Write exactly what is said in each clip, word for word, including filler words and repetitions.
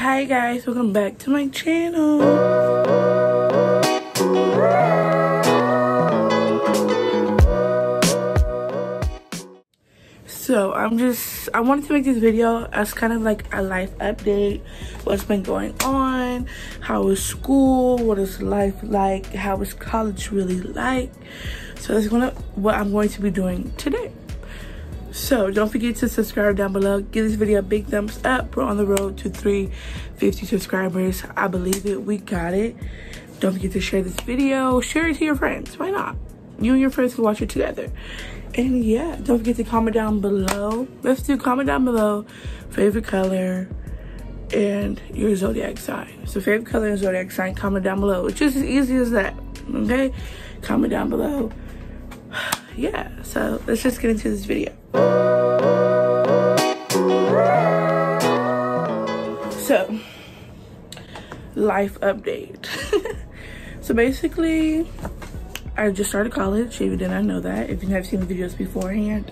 Hi guys, welcome back to my channel. So I'm just I wanted to make this video as kind of like a life update, what's been going on, how is school, what is life like, how is college really like. So that's gonna what I'm going to be doing today. So don't forget to subscribe down below. Give this video a big thumbs up. We're on the road to three fifty subscribers. I believe it. We got it. Don't forget to share this video. Share it to your friends. Why not? You and your friends can watch it together. And yeah, don't forget to comment down below. Let's do comment down below. Favorite color and your zodiac sign. So favorite color and zodiac sign, comment down below. It's just as easy as that. Okay? Comment down below. Yeah, so let's just get into this video. So, life update. So basically, I just started college, if you did not know that, if you have seen the videos beforehand.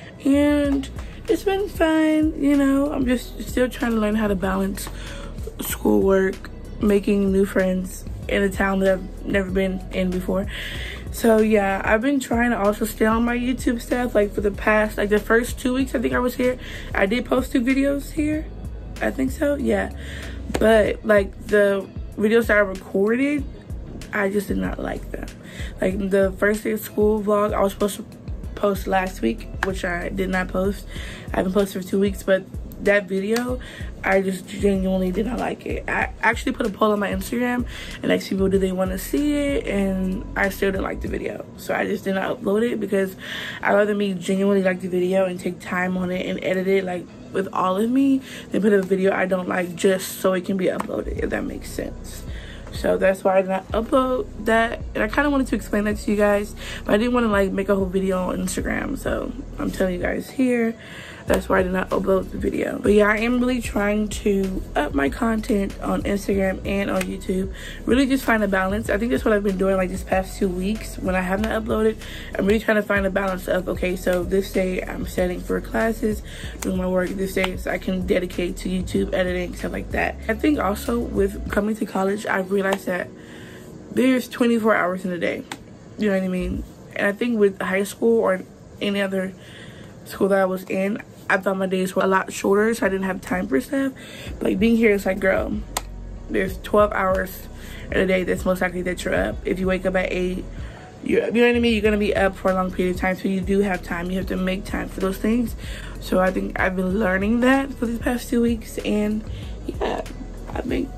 And it's been fun, you know. I'm just still trying to learn how to balance schoolwork, making new friends in a town that I've never been in before. So yeah, I've been trying to also stay on my YouTube stuff. Like for the past, like the first two weeks I think I was here, I did post two videos here. I think so, yeah. But like the videos that I recorded, I just did not like them. Like the first day of school vlog, I was supposed to post last week, which I did not post. I haven't posted for two weeks, but that video, I just genuinely did not like it. I actually put a poll on my Instagram and asked people, do they want to see it? And I still didn't like the video. So I just did not upload it because I'd rather me genuinely like the video and take time on it and edit it like with all of me than put a video I don't like just so it can be uploaded, if that makes sense. So that's why I did not upload that. And I kind of wanted to explain that to you guys, but I didn't want to like make a whole video on Instagram. So I'm telling you guys here. That's why I did not upload the video. But yeah, I am really trying to up my content on Instagram and on YouTube. Really just find a balance. I think that's what I've been doing like this past two weeks when I haven't uploaded. I'm really trying to find a balance of, okay, so this day I'm studying for classes, doing my work. This day so I can dedicate to YouTube, editing, stuff like that. I think also with coming to college, I've realized that there's twenty-four hours in a day. You know what I mean? And I think with high school or any other school that I was in, I thought my days were a lot shorter, so I didn't have time for stuff. But like being here, it's like, girl, there's twelve hours in a day that's most likely that you're up. If you wake up at eight, you're, you know what I mean? You're gonna be up for a long period of time, so you do have time. You have to make time for those things. So I think I've been learning that for these past two weeks, and yeah, I've been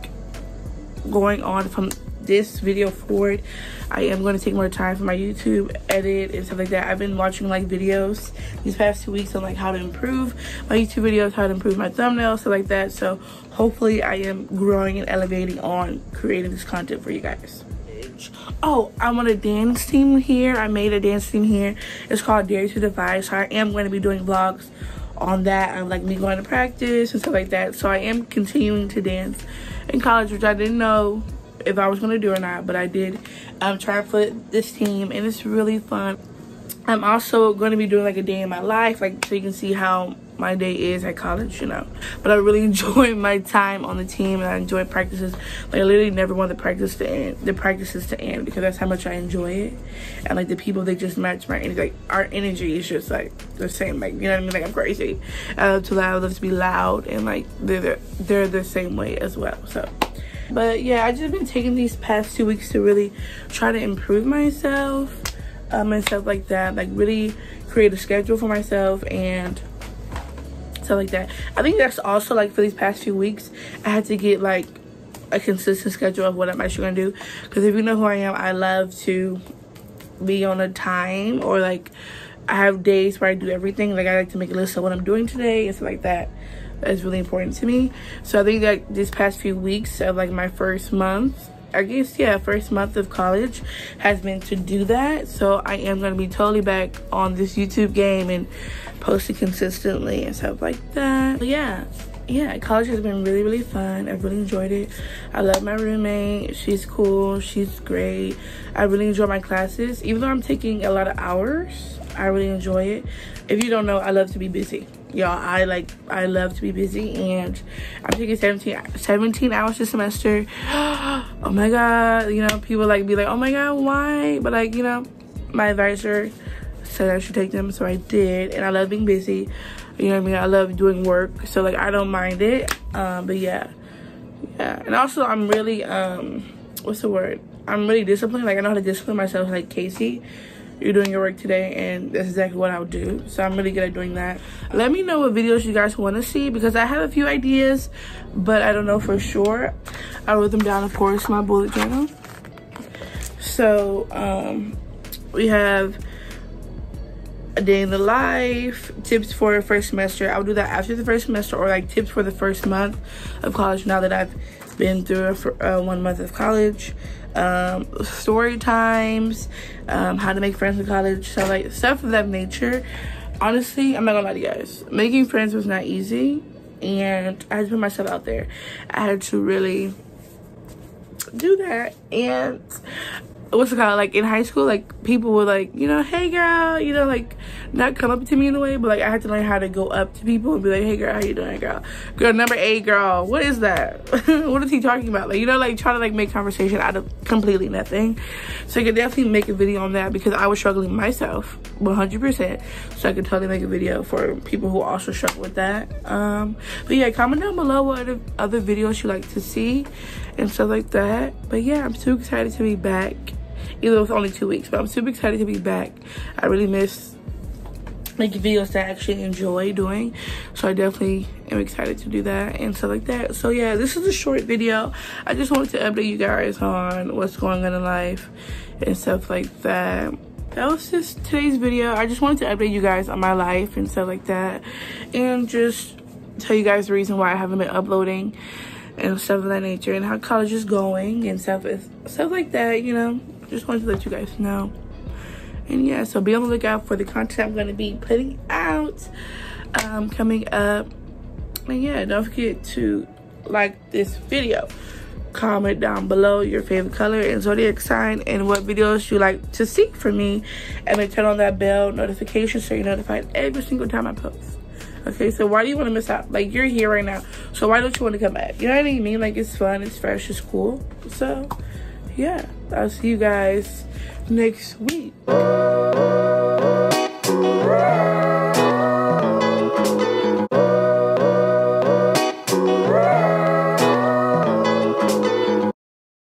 going on from this video forward. I am going to take more time for my YouTube edit and stuff like that. I've been watching like videos these past two weeks on like how to improve my YouTube videos, how to improve my thumbnails, stuff like that. So hopefully I am growing and elevating on creating this content for you guys. Oh, I'm on a dance team here. I made a dance team here. It's called Dare to Defy. So I am going to be doing vlogs on that and like me going to practice and stuff like that. So I am continuing to dance in college, which I didn't know if I was gonna do or not, but I did um try for this team, and it's really fun. I'm also going to be doing like a day in my life, like so you can see how my day is at college, you know. But I really enjoy my time on the team, and I enjoy practices. Like I literally never want the practice to end, the practices to end, because that's how much I enjoy it. And like the people, they just match my energy. Like our energy is just like the same. Like, you know what I mean? Like I'm crazy. I love to laugh, I love to be loud, and like they're they're the same way as well. So. But yeah, I just been taking these past two weeks to really try to improve myself um, and stuff like that. Like really create a schedule for myself and stuff like that. I think that's also like for these past few weeks, I had to get like a consistent schedule of what I'm actually gonna do. Because if you know who I am, I love to be on a time, or like I have days where I do everything. Like I like to make a list of what I'm doing today and stuff like that. That's really important to me. So I think that this past few weeks of like my first month, I guess, yeah, first month of college has been to do that. So I am going to be totally back on this YouTube game and posting consistently and stuff like that. But yeah, yeah, college has been really, really fun. I've really enjoyed it. I love my roommate. She's cool. She's great. I really enjoy my classes. Even though I'm taking a lot of hours, I really enjoy it. If you don't know, I love to be busy. y'all, I like I love to be busy, and I'm taking seventeen, seventeen hours this semester. Oh my god, you know, people like be like, oh my god, why? But like, you know, my advisor said I should take them, so I did. And I love being busy, you know what I mean? I love doing work, so like I don't mind it. Um but yeah yeah and also I'm really um what's the word I'm really disciplined. Like I know how to discipline myself. Like, Casey, you're doing your work today, and that's exactly what I would do. So I'm really good at doing that. Let me know what videos you guys want to see, because I have a few ideas, but I don't know for sure. I wrote them down, of course, in my bullet journal. So um we have a day in the life, tips for the first semester. I'll do that after the first semester, or like tips for the first month of college now that I've been through a, uh, one month of college. Um story times, um how to make friends in college, so like stuff of that nature. Honestly, I'm not gonna lie to you guys, making friends was not easy, and I had to put myself out there. I had to really do that. And what's it called, like in high school, like people were like, you know, hey girl, you know, like not come up to me in a way, but like I had to learn how to go up to people and be like, hey girl, how you doing, girl? Girl number eight, girl, what is that? What is he talking about? Like, you know, like trying to like make conversation out of completely nothing. So I could definitely make a video on that, because I was struggling myself one hundred percent. So I could totally make a video for people who also struggle with that. Um but yeah, comment down below what other, other videos you like to see and stuff like that. But yeah, I'm so excited to be back. Even though it's only two weeks, but I'm super excited to be back. I really miss making videos that I actually enjoy doing, so I definitely am excited to do that and stuff like that. So yeah, this is a short video. I just wanted to update you guys on what's going on in life and stuff like that. That was just today's video. I just wanted to update you guys on my life and stuff like that, and just tell you guys the reason why I haven't been uploading and stuff of that nature, and how college is going and stuff stuff like that, you know. Just wanted to let you guys know. And yeah, so be on the lookout for the content I'm going to be putting out um coming up. And yeah, don't forget to like this video, comment down below your favorite color and zodiac sign, and what videos you like to see from me, and then turn on that bell notification so you're notified every single time I post. Okay, so why do you want to miss out? Like, you're here right now, so why don't you want to come back? You know what I mean? Like, it's fun, it's fresh, it's cool. So yeah, I'll see you guys next week.